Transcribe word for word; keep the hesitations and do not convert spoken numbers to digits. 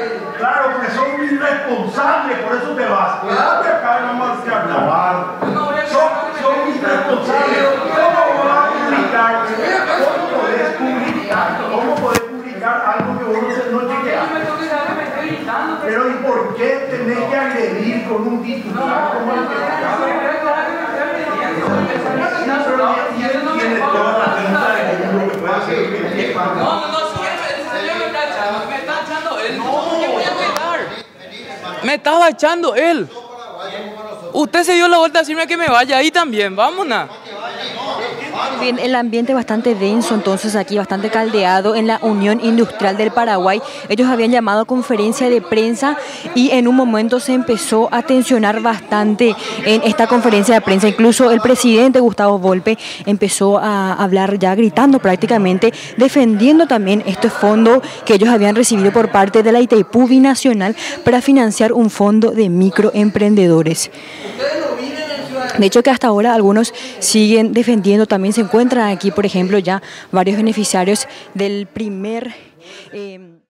Claro, porque son un irresponsable, por eso te vas. Quédate acá y vamos a hablar. Son, son irresponsables. ¿Cómo vas a publicar? ¿Cómo podés publicar? ¿Cómo podés publicar algo que vos no, no chequeaste? Pero ¿y por qué tenés que agredir con un titular como el que acaba? Tiene toda la pinta de mundo que puede hacer. No, no, no, si ese señor me está echando, me está echando él. No, yo voy a quedar. Me estaba echando él. Usted se dio la vuelta a decirme que me vaya ahí también, vámonos. Bien, el ambiente bastante denso entonces aquí, bastante caldeado en la Unión Industrial del Paraguay. Ellos habían llamado a conferencia de prensa y en un momento se empezó a tensionar bastante en esta conferencia de prensa. Incluso el presidente Gustavo Volpe empezó a hablar ya gritando prácticamente, defendiendo también este fondo que ellos habían recibido por parte de la Itaipú Binacional para financiar un fondo de microemprendedores. De hecho que hasta ahora algunos siguen defendiendo, también se encuentran aquí, por ejemplo, ya varios beneficiarios del primer... Eh,